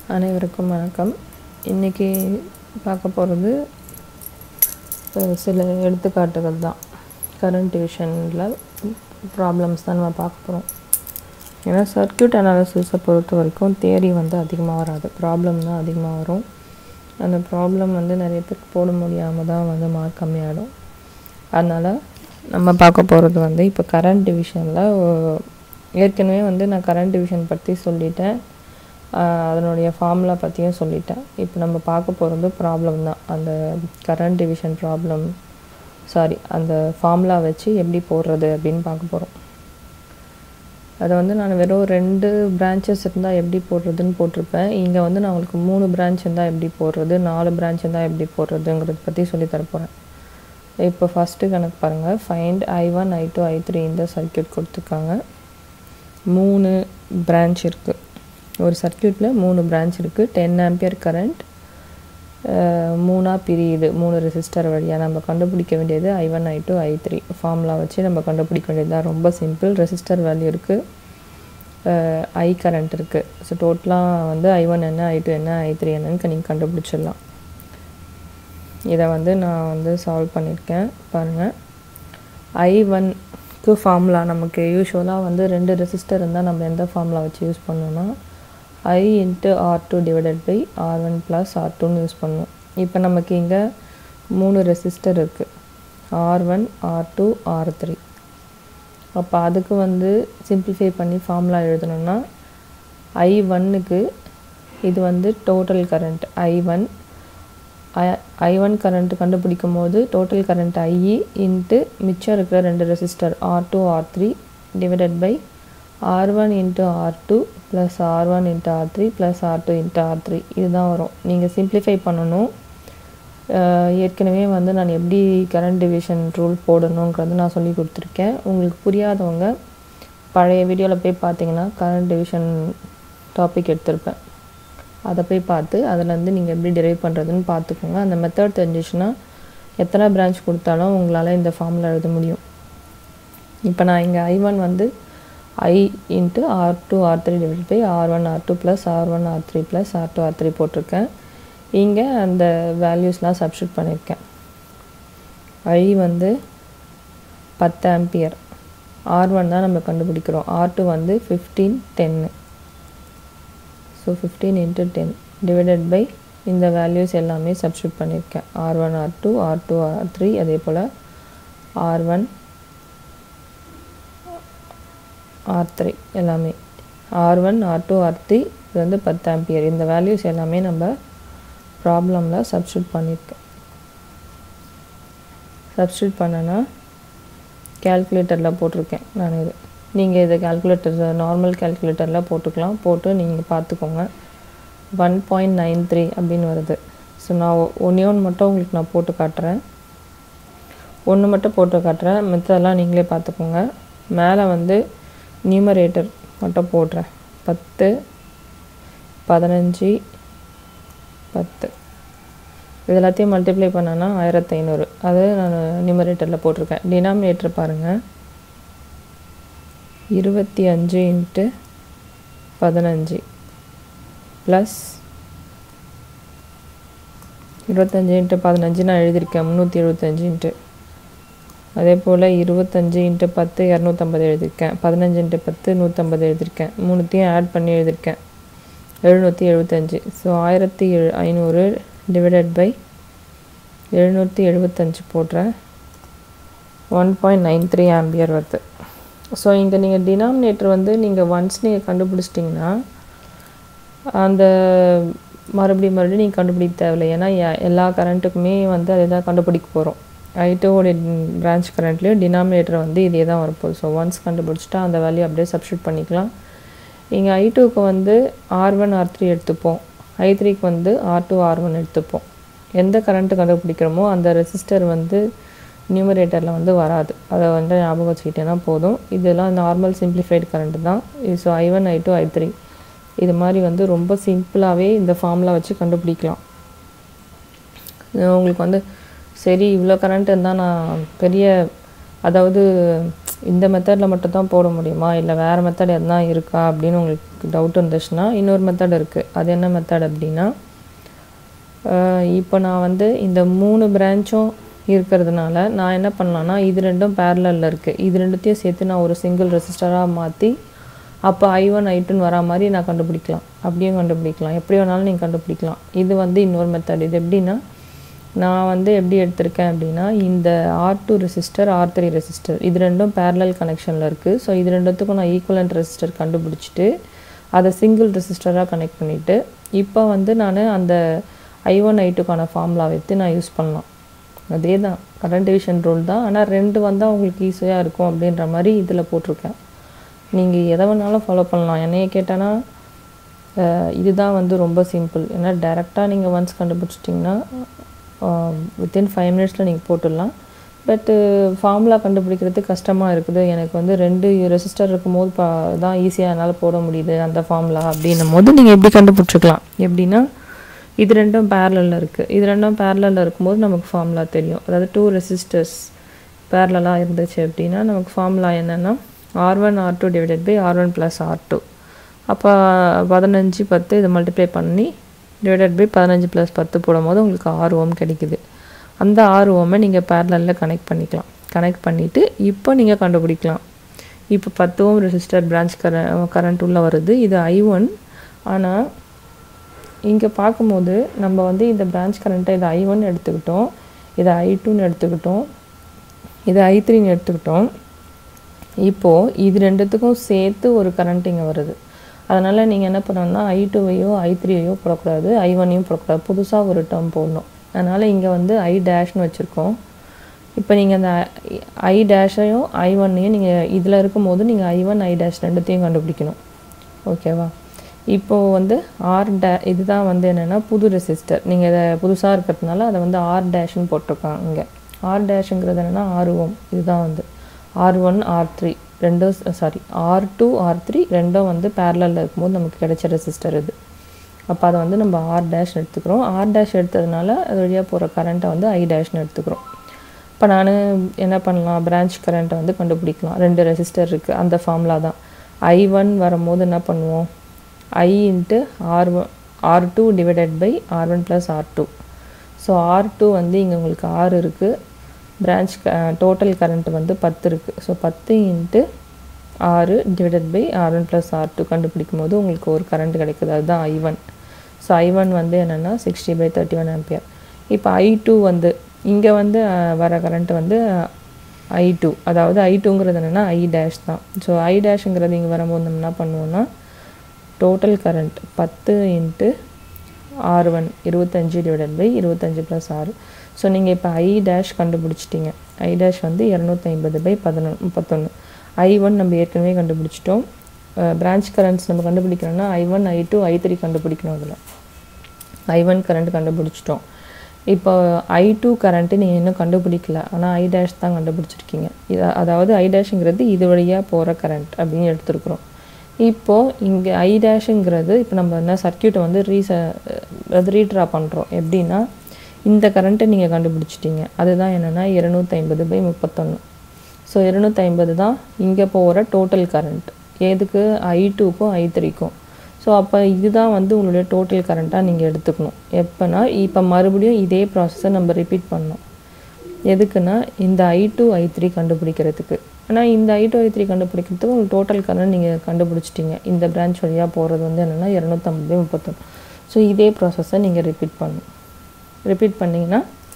அனைவருக்கும் வணக்கம். இன்றைக்கி பார்க்க போகிறது சில எடுத்துக்காட்டுகள் தான். கரண்ட் டிவிஷனில் ப்ராப்ளம்ஸ் தான் நம்ம பார்க்க போகிறோம். ஏன்னா சர்க்யூட் அனாலிசிஸை பொறுத்த வரைக்கும் தியரி அதிகமாக வராது, ப்ராப்ளம் தான் அதிகமாக வரும். அந்த ப்ராப்ளம் நிறைய பேருக்கு போட முடியாமல் தான் மார்க் கம்மியாகிடும். அதனால் நம்ம பார்க்க போகிறது இப்போ கரண்ட் டிவிஷனில் ஏற்கனவே நான் கரண்ட் டிவிஷன் பற்றி சொல்லிட்டேன், அதனுடைய ஃபார்முலா பற்றியும் சொல்லிட்டேன். இப்போ நம்ம பார்க்க போகிறது ப்ராப்ளம் தான். அந்த கரண்ட் டிவிஷன் ப்ராப்ளம் அந்த ஃபார்முலா வச்சு எப்படி போடுறது அப்படின்னு பார்க்க போகிறோம். அதை நான் வெறும் 2 பிரான்ச்சஸ் இருந்தால் எப்படி போடுறதுன்னு போட்டிருப்பேன். இங்கே நான் உங்களுக்கு 3 பிரான்ச் இருந்தால் எப்படி போடுறது, 4 பிரான்ச் இருந்தால் எப்படி போடுறதுங்கிறத பற்றி சொல்லித்தரப்போகிறேன். இப்போ ஃபஸ்ட்டு கணக்கு பாருங்கள். ஃபைண்ட் I1, I2, I3 இந்த சர்க்யூட் கொடுத்துருக்காங்க. 3 பிரான்ச் இருக்குது. ஒரு சர்க்யூட்டில் 3 பிரான்ச் இருக்குது. 10 ஆம்பியர் கரண்ட் 3ஆக பிரியுது. 3 ரெசிஸ்டர் வழியாக நம்ம கண்டுபிடிக்க வேண்டியது I1, I2, I3 ஃபார்முலா வச்சு நம்ம கண்டுபிடிக்க வேண்டியது தான். ரொம்ப சிம்பிள். ரெசிஸ்டர் வேல்யூ இருக்குது, I கரண்ட் இருக்குது. ஸோ டோட்டலாக I1 என்ன, I2 என்ன, I3 என்னன்னு நீங்கள் கண்டுபிடிச்சிடலாம். இதை நான் சால்வ் பண்ணியிருக்கேன் பாருங்கள். I1க்கு ஃபார்முலா நமக்கு யூஸ்வலாக 2 ரெசிஸ்டர் இருந்தால் நம்ம எந்த ஃபார்முலா வச்சு யூஸ் பண்ணோன்னா I × R2 / R1 + R2ன்னு யூஸ் பண்ணுவோம். இப்போ நமக்கு இங்கே 3 ரெசிஸ்டர் இருக்குது, R1, R2, R3. அப்போ அதுக்கு சிம்பிளிஃபை பண்ணி ஃபார்முலா எழுதணும்னா I1க்கு இது டோட்டல் கரண்ட் I1 கரண்ட் கண்டுபிடிக்கும் போது டோட்டல் கரண்ட் I × மிச்சம் இருக்கிற 2 resistor R2, R3 / R1 × R2 + R1 × R3 + R2 × R3 இதுதான் வரும். நீங்கள் சிம்பிளிஃபை பண்ணணும். ஏற்கனவே நான் எப்படி கரண்ட் டிவிஷன் ரூல் போடணுங்கிறது நான் சொல்லி கொடுத்துருக்கேன். உங்களுக்கு புரியாதவங்க பழைய வீடியோவில் போய் பார்த்தீங்கன்னா கரண்ட் டிவிஷன் டாபிக் எடுத்திருப்பேன். அதை போய் பார்த்து அதில் நீங்கள் எப்படி டிரைவ் பண்ணுறதுன்னு பார்த்துக்கோங்க. அந்த மெத்தட் தெரிஞ்சிச்சுன்னா எத்தனை பிரான்ச் கொடுத்தாலும் உங்களால் இந்த ஃபார்முலா எழுத முடியும். இப்போ நான் இங்கே I1 I × R2, R3 / R1, R2 + R1, R3 + R2, R3 போட்டிருக்கேன். இங்கே அந்த வேல்யூஸ்லாம் சப்ஸ்டியூட் பண்ணியிருக்கேன். I 10 ஆம்பியர், R1 தான் நம்ம கண்டுபிடிக்கிறோம், R2 15, 10. ஸோ 15 × 10 / இந்த வேல்யூஸ் எல்லாமே சப்ஸ்டியூட் பண்ணியிருக்கேன். R1, R2, R2, R3 அதே போல் R1, R3 எல்லாமே R1, R2, R3 இது 10 ஆம்பியர். இந்த வேல்யூஸ் எல்லாமே நம்ம ப்ராப்ளமில் சப்ஸ்டியூட் பண்ணியிருக்கேன். சப்ஸ்டியூட் பண்ணனா கேல்குலேட்டரில் போட்டிருக்கேன் நான். இது நீங்கள் இதை நார்மல் கேல்குலேட்டரில் போட்டுக்கலாம். போட்டு நீங்கள் பார்த்துக்கோங்க. 1.93 அப்படின்னு வருது. ஸோ நான் ஒன்று மட்டும் உங்களுக்கு நான் போட்டு காட்டுறேன். ஒன்று மட்டும் போட்டு காட்டுறேன், மித்ததெல்லாம் நீங்களே பார்த்துக்கோங்க. மேலே நியூமரேட்டர் மட்டும் போடுறேன். 10, 15, 10 இது எல்லாத்தையும் மல்டிப்ளை பண்ணனா 1500. அது நான் நியூமரேட்டரில் போட்டிருக்கேன். டினாமினேட்டர் பாருங்கள். 25 × 15 ப்ளஸ் 25 × 15 நான் எழுதியிருக்கேன் 375. அதே போல் 25 × 10 250 எழுதியிருக்கேன். 15 × 10 150 எழுதியிருக்கேன். மூணுத்தையும் ஆட் பண்ணி எழுதியிருக்கேன் 775. ஸோ 1500 / 775 போடுறேன். 1.93 ஆம்பியர் வருது. ஸோ இங்கே நீங்கள் டினாமினேட்டர் நீங்கள் ஒன்ஸ் நீங்கள் கண்டுபிடிச்சிட்டிங்கன்னா அந்த மறுபடியும் நீங்கள் கண்டுபிடிக்க தேவையில்லை. ஏன்னா எல்லா கரண்ட்டுக்குமே அதை தான் கண்டுபிடிக்க போகிறோம். I2 பிரான்ச் கரண்ட்லேயும் டினாமினேட்டர் இதே தான் வரப்போகுது. ஸோ ஒன்ஸ் கண்டுபிடிச்சிட்டா அந்த வேல்யூ அப்படியே சப்ஸ்டியூட் பண்ணிக்கலாம். இங்கே I2க்கு R1, R3 எடுத்துப்போம். I3க்கு R2, R1 எடுத்துப்போம். எந்த கரண்ட்டு கண்டுபிடிக்கிறோமோ அந்த ரெசிஸ்டர் நியூமரேட்டரில் வராது. அதை ஞாபகம் வச்சுக்கிட்டேன்னா போதும். இதெல்லாம் நார்மல் சிம்பிளிஃபைடு கரண்ட்டு தான். ஸோ I1, I2, I3 இது மாதிரி ரொம்ப சிம்பிளாகவே இந்த ஃபார்முலா வச்சு கண்டுபிடிக்கலாம். உங்களுக்கு சரி இவ்வளோ கரண்ட் இருந்தால் நான் பெரிய, அதாவது இந்த மெத்தடில் மட்டும் தான் போட முடியுமா இல்லை வேறு மெத்தட் எதுனா இருக்கா அப்படின்னு உங்களுக்கு டவுட் இருந்துச்சுன்னா இன்னொரு மெத்தட் இருக்குது. அது என்ன மெத்தட் அப்படின்னா, இப்போ நான் வந்து இந்த 3 பிரான்ச்சும் இருக்கிறதுனால நான் என்ன பண்ணலான்னா, இது ரெண்டும் பேரலில் இருக்குது, இது ரெண்டுத்தையும் சேர்த்து நான் ஒரு சிங்கிள் ரெசிஸ்டராக மாற்றி அப்போ I1 I2ன்னு வரா மாதிரி நான் கண்டுபிடிக்கலாம். அப்படியும் கண்டுபிடிக்கலாம், எப்படி வேணாலும் நீங்கள் கண்டுபிடிக்கலாம். இது வந்து இன்னொரு மெத்தட். இது எப்படின்னா, நான் வந்து எப்படி எடுத்திருக்கேன் அப்படின்னா, இந்த R2 ரெசிஸ்டர் R3 ரெசிஸ்டர் இது ரெண்டும் பேரலல் கனெக்ஷனில் இருக்குது. ஸோ இது ரெண்டுத்துக்கும் நான் ஈக்குவலண்ட் ரெசிஸ்டர் கண்டுபிடிச்சிட்டு அதை சிங்கிள் ரெசிஸ்டராக கனெக்ட் பண்ணிவிட்டு இப்போ வந்து நான் அந்த I1 I2க்கான ஃபார்முலா வைத்து நான் யூஸ் பண்ணலாம். அதே தான் கரண்ட் டிவிஷன் ரூல் தான். ஆனால் 2 வந்தால் உங்களுக்கு ஈஸியாக இருக்கும் அப்படின்ற மாதிரி இதில் போட்டிருக்கேன். நீங்கள் எதை வேணாலும் ஃபாலோ பண்ணலாம். என்னைய கேட்டானா இதுதான் வந்து ரொம்ப சிம்பிள். ஏன்னா டேரெக்டாக நீங்கள் ஒன்ஸ் கண்டுபிடிச்சிட்டிங்கன்னா வித்தின் 5 மினிட்ஸில் நீங்கள் போட்டுடலாம். பட்டு ஃபார்முலா கண்டுபிடிக்கிறது கஷ்டமாக இருக்குது, எனக்கு வந்து 2 ரெசிஸ்டர் இருக்கும்போது தான் ஈஸியாக என்னால் போட முடியுது அந்த ஃபார்முலா அப்படின்னும் போது நீங்கள் எப்படி கண்டுபிடிச்சிக்கலாம். எப்படின்னா, இது ரெண்டும் பேரலில் இருக்குது, இது ரெண்டும் பேரலில் இருக்கும்போது நமக்கு ஃபார்முலா தெரியும். அதாவது 2 ரெசிஸ்டர்ஸ் பேரலாக இருந்துச்சு அப்படின்னா நமக்கு ஃபார்முலா என்னென்னா R1 R2 divided by R1 + R2. அப்போ 15 10 இதை மல்டிப்ளை பண்ணி டிவைடட் பை 15 + 10 போடும்போது உங்களுக்கு 6 ஓம் கிடைக்குது. அந்த 6 ஓமை நீங்கள் பேரலில் கனெக்ட் பண்ணிக்கலாம். கனெக்ட் பண்ணிவிட்டு இப்போ நீங்கள் கண்டுபிடிக்கலாம். இப்போ 10 ஓம் ரெசிஸ்டர் பிரான்ச் கரண்ட் உள்ளே வருது, இது I1. ஆனால் இங்கே பார்க்கும்போது நம்ம வந்து இந்த பிரான்ச் கரண்ட்டை இதை I1 எடுத்துக்கிட்டோம், இதை I2ன்னு எடுத்துக்கிட்டோம், இதை I3ன்னு எடுத்துக்கிட்டோம். இப்போது இது ரெண்டுத்துக்கும் சேர்த்து ஒரு கரண்ட் இங்கே வருது. அதனால் நீங்கள் என்ன பண்ணணும்னா I2வையோ I3வையோ போடக்கூடாது, I1ஐயும் போடக்கூடாது, புதுசாக ஒரு டேர்ம் போடணும். அதனால் இங்கே வந்து I' வச்சுருக்கோம். இப்போ நீங்கள் அந்த I' I1ஐயும் நீங்கள் இதில் இருக்கும்போது நீங்கள் I1 I' ரெண்டுத்தையும் கண்டுபிடிக்கணும். ஓகேவா? இப்போது வந்து இதுதான் வந்து என்னென்னா புது ரெசிஸ்டர். நீங்கள் இதை புதுசாக இருக்கிறதுனால அதை வந்து R' போட்டிருக்காங்க. இங்கே R' என்னென்னா 6 ஓம். இதுதான் வந்து R1 R3 ரெண்டும் R2 R3 ரெண்டும் வந்து பேரலில் இருக்கும்போது நமக்கு கிடைச்ச ரெசிஸ்டர் இது. அப்போ அதை வந்து நம்ம R' எடுத்துக்கிறோம். R' எடுத்ததுனால அது வழியாக போகிற கரண்ட்டை வந்து I' எடுத்துக்கிறோம். இப்போ நான் என்ன பண்ணலாம், பிரான்ச் கரண்ட்டை வந்து கண்டுபிடிக்கலாம். 2 ரெசிஸ்டர் இருக்குது, அந்த ஃபார்முலா தான். I1 வரும்போது என்ன பண்ணுவோம், I × R2 divided by R1 + R2. So R2 வந்து இங்கே உங்களுக்கு 6 இருக்குது, பிரான்ச் டோட்டல் கரண்ட் வந்து 10 இருக்குது. So 10 × 6 divided by R1 + R2 கண்டுபிடிக்கும் போது உங்களுக்கு ஒரு கரண்ட் கிடைக்குது, அதுதான் I1. ஸோ I1 வந்து என்னென்னா 60/31 ஆம்பியர். இப்போ I2 வந்து இங்கே வந்து வர கரண்ட் வந்து I2, அதாவது I2ங்கிறது என்னென்னா I' தான். ஸோ I' இங்கே வரும்போது நம்ம என்ன பண்ணுவோம்னா total current 10 × R1 25 divided by 25 + 6. So நீங்கள் இப்போ I' கண்டுபிடிச்சிட்டிங்க. I' வந்து 250/11. I1 நம்ம ஏற்கனவே கண்டுபிடிச்சிட்டோம். பிரான்ச் கரண்ட்ஸ் நம்ம கண்டுபிடிக்கணும்னா I1 I2 I3 கண்டுபிடிக்கணும். அதில் I1 கரண்ட் கண்டுபிடிச்சிட்டோம். இப்போ I2 கரண்ட்டு நீங்கள் இன்னும் கண்டுபிடிக்கல, ஆனால் I' தான் கண்டுபிடிச்சிருக்கீங்க. அதாவது I' இது வழியாக போகிற கரண்ட் அப்படின்னு எடுத்துருக்குறோம். இப்போது இங்கே I' இப்போ நம்ம என்ன சர்க்கியூட்டை வந்து ரீட்ரா பண்ணுறோம். எப்படின்னா, இந்த கரண்ட்டை நீங்கள் கண்டுபிடிச்சிட்டிங்க, அதுதான் என்னென்னா 250/31. ஸோ 250 தான் இங்கே போகிற டோட்டல் கரண்ட். எதுக்கு? I2க்கும் I3க்கும். ஸோ அப்போ இதுதான் வந்து உங்களுடைய டோட்டல் கரண்ட்டாக நீங்கள் எடுத்துக்கணும். எப்போனா இப்போ மறுபடியும் இதே ப்ராசஸை நம்ம ரிப்பீட் பண்ணோம். எதுக்குன்னா இந்த I2 I3 கண்டுபிடிக்கிறதுக்கு. ஆனால் இந்த I2 I3 கண்டுபிடிக்கிறதுக்கு உங்களுக்கு டோட்டல் கரண்ட் நீங்கள் கண்டுபிடிச்சிட்டிங்க. இந்த பிரான்ச் வழியாக போகிறது வந்து என்னென்னா 250/31. ஸோ இதே ப்ராசஸை நீங்கள் ரிப்பீட் பண்ணணும். ரிப்பீட் பண்ணிங்கன்னா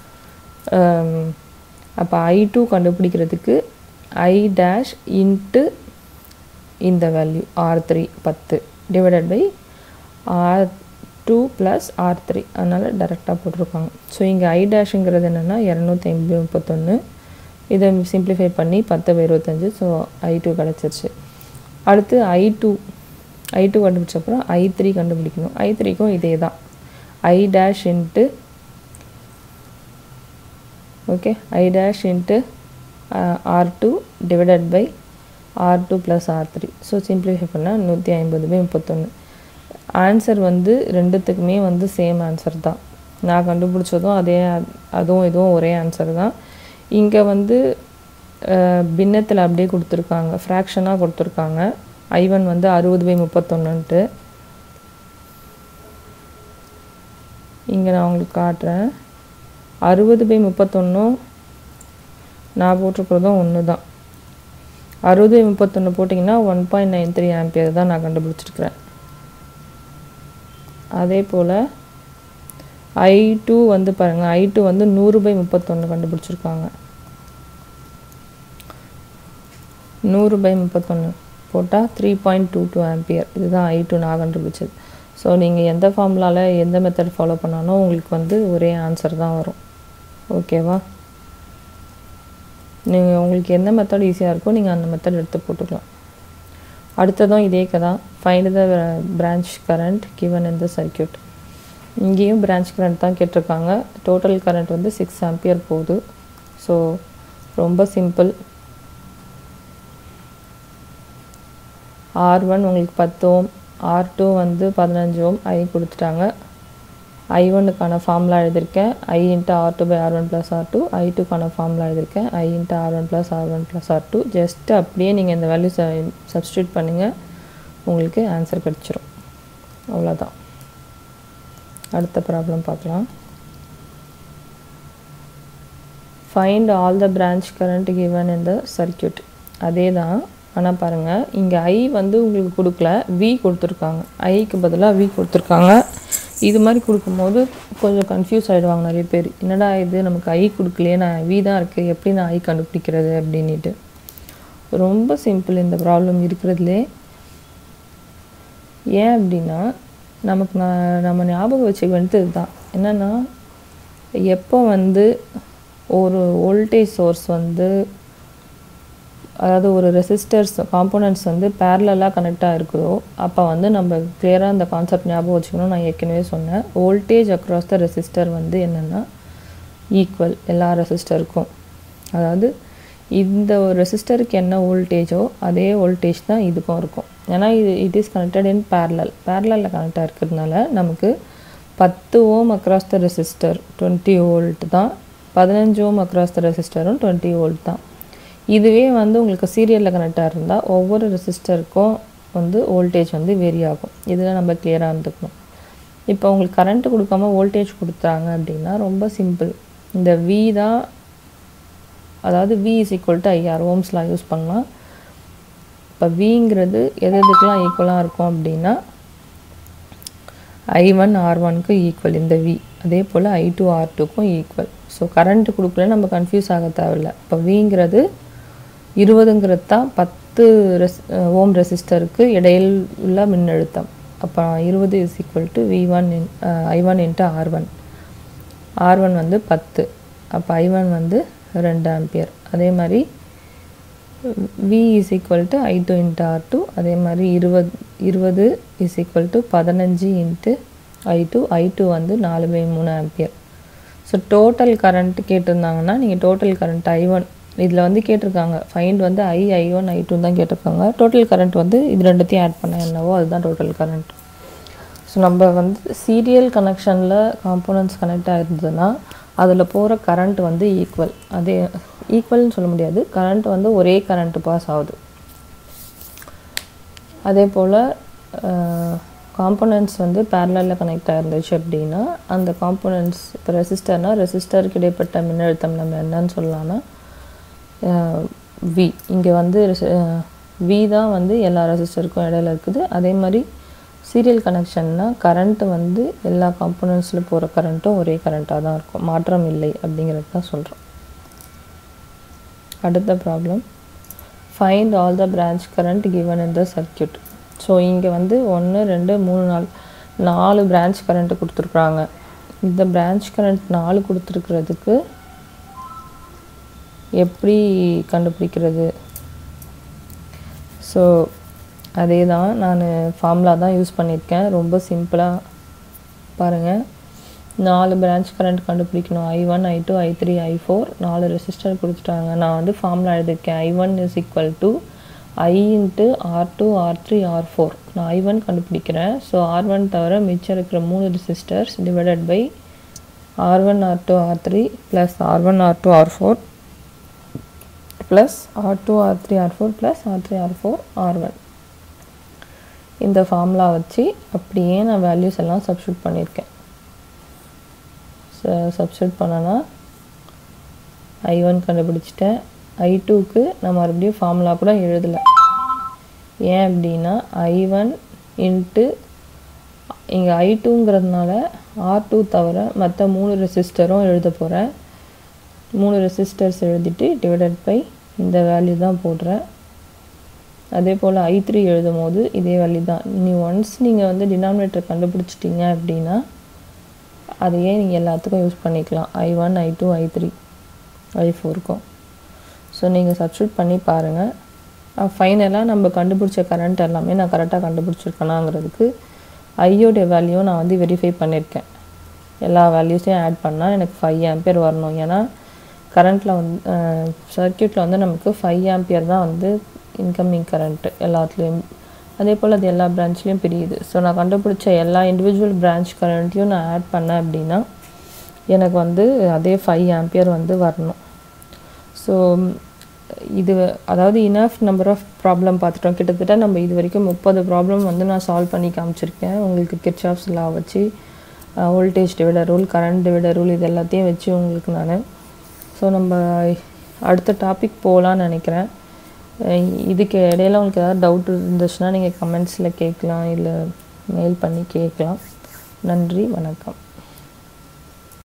அப்போ I2 கண்டுபிடிக்கிறதுக்கு I' இன்ட்டு இந்த value R3 10 divided by R2 + R3. அதனால் டேரெக்டாக போட்டிருக்காங்க. ஸோ இங்கே I' என்னென்னா 250/31. இதை சிம்பிளிஃபை பண்ணி 10/25. ஸோ I2 கிடச்சிருச்சு. அடுத்து I2 கண்டுபிடிச்சப்பறம் I3 கண்டுபிடிக்கணும். I3க்கும் இதே தான். I' into I' R2 divided by R2 + R3. So simplify பண்ணால் 150/31. ஆன்சர் வந்து ரெண்டுத்துக்குமே வந்து சேம் ஆன்சர் தான். நான் கண்டுபிடிச்சதும் அதுவும் இதுவும் ஒரே ஆன்சர் தான். இங்கே வந்து பின்னத்தில் அப்படியே கொடுத்துருக்காங்க, ஃப்ராக்ஷனாக கொடுத்துருக்காங்க. I1 வந்து 60/31ன்ட்டு. இங்கே நான் உங்களுக்கு காட்டுறேன். 60/31 நான் போட்டிருக்கிறதும் ஒன்று தான். 60/31 போட்டிங்கன்னா 1.93 ஆம்பியர் தான் நான் கண்டுபிடிச்சிருக்கிறேன். அதே போல் I2 வந்து பாருங்கள், I2 வந்து 100/31 கண்டுபிடிச்சிருக்காங்க. 100/31 போட்டால் 3.22 ஆம்பியர். இதுதான் I2 நான் கண்டுபிடிச்சது. ஸோ நீங்கள் எந்த ஃபார்முலாவில் எந்த மெத்தட் ஃபாலோ பண்ணாலும் உங்களுக்கு வந்து ஒரே ஆன்சர் தான் வரும். ஓகேவா? நீங்கள் உங்களுக்கு எந்த மெத்தட் ஈஸியாக இருக்கோ நீங்கள் அந்த மெத்தட் எடுத்து போட்டுக்கலாம். அடுத்ததும் இதே தான். Find the branch current given in the circuit. இங்கேயும் பிரான்ச் கரண்ட் தான் கேட்டிருக்காங்க. டோட்டல் கரண்ட் வந்து 6 ஆம்பியர் போகுது. ஸோ ரொம்ப சிம்பிள். R1 உங்களுக்கு 10 ஓம், R2 வந்து 15 ஓம், I கொடுத்துட்டாங்க. I1க்கான ஃபார்முலா எழுதியிருக்கேன், I × R2/R1 + R2. I2க்கான ஃபார்முலா எழுதியிருக்கேன், I × R1 + R1 + R2. Just அப்படியே நீங்கள் இந்த வேல்யூ சப்ஸ்டியூட் பண்ணுங்கள், உங்களுக்கு ஆன்சர் கிடச்சிரும். அவ்வளோதான். அடுத்த ப்ராப்ளம் பார்க்கலாம். Find all the branch current given in the circuit. அதே தான், ஆனால் பாருங்கள் இங்கே I வந்து உங்களுக்கு கொடுக்கல, V கொடுத்துருக்காங்க. ஐக்கு பதிலாக V கொடுத்துருக்காங்க. இது மாதிரி கொடுக்கும்போது கொஞ்சம் கன்ஃபியூஸ் ஆகிடுவாங்க நிறைய பேர். என்னடா இது நமக்கு I கொடுக்கலையே, நான் V தான் இருக்குது, எப்படி நான் I கண்டுபிடிக்கிறது அப்படின்ட்டு. ரொம்ப சிம்பிள் இந்த ப்ராப்ளம் இருக்கிறதுலே. ஏன் அப்படின்னா நம்ம ஞாபகம் வச்சுக்க வேண்டியது தான் என்னென்னா, எப்போ வந்து ஒரு வோல்டேஜ் சோர்ஸ் வந்து, அதாவது ஒரு ரெசிஸ்டர்ஸ் காம்போனன்ட்ஸ் வந்து பேரலாக கனெக்டாக இருக்குதோ அப்போ வந்து நம்ம கிளியராக அந்த கான்செப்ட் ஞாபகம் வச்சுக்கணும். நான் ஏற்கனவே சொன்னேன், வோல்டேஜ் அக்ராஸ் த ரெசிஸ்டர் வந்து என்னென்னா ஈக்குவல் எல்லா ரெசிஸ்டருக்கும். அதாவது இந்த ஒரு ரெசிஸ்டருக்கு என்ன வோல்டேஜோ அதே வோல்டேஜ் தான் இதுக்கும் இருக்கும். ஏன்னா இட் இஸ் கனெக்டட் இன் பேரலில் கனெக்டாக இருக்கிறதுனால நமக்கு 10 ohm across the resistor 20 volt தான், 15 ஓம் அக்ராஸ் த ரெசிஸ்டரும் 20 வோல்ட் தான். இதுவே வந்து உங்களுக்கு சீரியலில் கனெக்டாக இருந்தால் ஒவ்வொரு ரெசிஸ்டருக்கும் வந்து வோல்டேஜ் வந்து வேரி ஆகும். இதில் நம்ம கிளியராக இருந்துக்கணும். இப்போ உங்களுக்கு கரண்ட்டு கொடுக்காம வோல்டேஜ் கொடுத்தாங்க அப்படின்னா ரொம்ப சிம்பிள். இந்த V தான், அதாவது V = IR, ஓம்ஸ்லாம் யூஸ் பண்ணலாம். இப்போ Vங்கிறது எதுக்கெலாம் ஈக்குவலாக இருக்கும் அப்படின்னா I1 R1க்கு ஈக்குவல் இந்த V. அதே போல் I2 R2க்கும் ஈக்குவல். ஸோ கரண்ட்டு கொடுக்கல நம்ம கன்ஃபியூஸ் ஆக தேவையில்லை. இப்போ Vங்கிறது 20ங்கிறது தான் 10 ஓம் ரெசிஸ்டருக்கு இடையில் உள்ள மின்னழுத்தம். அப்போ 20 = V1 I1 × R1. R1 வந்து 10, அப்போ I1 வந்து 2 ஆம்பியர். அதே மாதிரி V = I2 × R2. அதே மாதிரி 20 = 15 × I2. I2 வந்து 4/3 ஆம்பியர். ஸோ டோட்டல் கரண்ட் கேட்டிருந்தாங்கன்னா நீங்கள் டோட்டல் கரண்ட் I1 இதில் வந்து கேட்டிருக்காங்க. ஃபைண்ட் வந்து I1 I2 தான் கேட்டிருக்காங்க. டோட்டல் கரண்ட் வந்து இது ரெண்டுத்தையும் ஆட் பண்ண என்னவோ அதுதான் டோட்டல் கரண்ட். ஸோ நம்ம வந்து சீரியல் கனெக்ஷனில் காம்போனன்ட்ஸ் கனெக்ட் ஆகிருந்ததுன்னா அதில் போகிற கரண்ட் வந்து ஈக்குவல். அதே ஈக்குவல்னு சொல்ல முடியாது, கரண்ட் வந்து ஒரே கரண்ட் பாஸ் ஆகுது. அதே போல் காம்போனன்ட்ஸ் வந்து பேரலில் கனெக்ட் ஆகிருந்துச்சு அப்படின்னா அந்த காம்போனன்ட்ஸ், இப்போ ரெசிஸ்டர்னால் ரெசிஸ்டருக்கு இடைப்பட்ட மின்னழுத்தம் நம்ம என்னன்னு சொல்லலாம்னா V. இங்கே வந்து V தான் வந்து எல்லா ரெசிஸ்டருக்கும் இடையில இருக்குது. அதே மாதிரி சீரியல் கனெக்ஷன்னா கரண்ட்டு வந்து எல்லா காம்போனன்ட்ஸில் போகிற கரண்ட்டும் ஒரே கரண்ட்டாக தான் இருக்கும், மாற்றம் இல்லை அப்படிங்கிறது தான் சொல்கிறோம். அடுத்த problem, find all the branch current given in the circuit. So இங்கே வந்து 1 2 3 4 பிரான்ச் கரண்ட்டு கொடுத்துருக்குறாங்க. இந்த பிரான்ச் கரண்ட் 4 கொடுத்துருக்கிறதுக்கு எப்படி கண்டுபிடிக்கிறது? ஸோ அதே தான், நான் ஃபார்முலா தான் யூஸ் பண்ணியிருக்கேன். ரொம்ப சிம்பிளாக பாருங்கள். 4 பிரான்ச் கரண்ட் கண்டுபிடிக்கணும். I1 I2 I3 I4 4 resistor கொடுத்துட்டாங்க. நான் வந்து ஃபார்முலா எழுதியிருக்கேன். I1 = I × R2 R3 R4. நான் I1 கண்டுபிடிக்கிறேன். ஸோ R1 தவிர மிச்சம் இருக்கிற 3 resistors divided by R1 R2 R3 + R1 R2 R4 plus R2 R3 R4 plus R3 R4 R1. இந்த ஃபார்முலா வச்சு அப்படியே நான் வேல்யூஸ் எல்லாம் சப்ஸ்டியூட் பண்ணியிருக்கேன். சப்ஸ்டியூட் பண்ணனா I1 கண்டுபிடிச்சிட்டேன். I2க்கு நான் மறுபடியும் ஃபார்முலா கூட எழுதலை. ஏன் அப்படின்னா I1 இன்ட்டு இங்கே I2ங்கிறதுனால R2 தவிர மற்ற 3 ரெசிஸ்டரும் எழுத போகிறேன். 3 ரெசிஸ்டர்ஸ் எழுதிட்டு டிவைடட் பை இந்த வேல்யூ தான் போடுறேன். அதே போல் I3 எழுதும் போது இதே வேல்யூ தான். ஒன்ஸ் நீங்கள் வந்து டினாமினேட்டர் கண்டுபிடிச்சிட்டிங்க அப்படின்னா அதையே நீங்கள் எல்லாத்துக்கும் யூஸ் பண்ணிக்கலாம். I1 I2 I3 I4க்கும். ஸோ நீங்கள் சப்ஸ்டியூட் பண்ணி பாருங்கள். ஃபைனலாக நம்ம கண்டுபிடிச்ச கரண்ட் எல்லாமே நான் கரெக்டாக கண்டுபிடிச்சிருக்கேனாங்கிறதுக்கு ஐயோடைய வேல்யூ நான் வந்து வெரிஃபை பண்ணியிருக்கேன். எல்லா வேல்யூஸையும் ஆட் பண்ணால் எனக்கு 5 ஆம்பியர் வரணும். ஏன்னா கரண்ட்டில் வந்து சர்க்யூட்டில் வந்து நமக்கு 5 ஆம்பியர் தான் வந்து இன்கமிங் கரண்ட்டு எல்லாத்துலேயும். அதே போல் அது எல்லா பிரான்ச்லேயும் பிரியுது. ஸோ நான் கண்டுபிடிச்ச எல்லா இண்டிவிஜுவல் பிரான்ச் கரண்ட்டையும் நான் ஆட் பண்ணேன் அப்படின்னா எனக்கு வந்து அதே 5 ஆம்பியர் வந்து வரணும். ஸோ இது அதாவது இனஃப் நம்பர் ஆஃப் ப்ராப்ளம் பார்த்துட்டோம். கிட்டத்தட்ட நம்ம இது வரைக்கும் 30 ப்ராப்ளம் வந்து நான் சால்வ் பண்ணி காமிச்சிருக்கேன். உங்களுக்கு கிர்ச்சாஃப்ஸ் லா வச்சு voltage divider rule, current divider rule இது எல்லாத்தையும் வச்சு உங்களுக்கு நான். ஸோ நம்ம அடுத்த டாபிக் போகலான்னு நினைக்கிறேன். இதுக்கு இடையில உங்களுக்கு ஏதாவது டவுட் இருந்துச்சுன்னா நீங்கள் கமெண்ட்ஸில் கேட்கலாம், இல்லை மெயில் பண்ணி கேட்கலாம். நன்றி, வணக்கம்.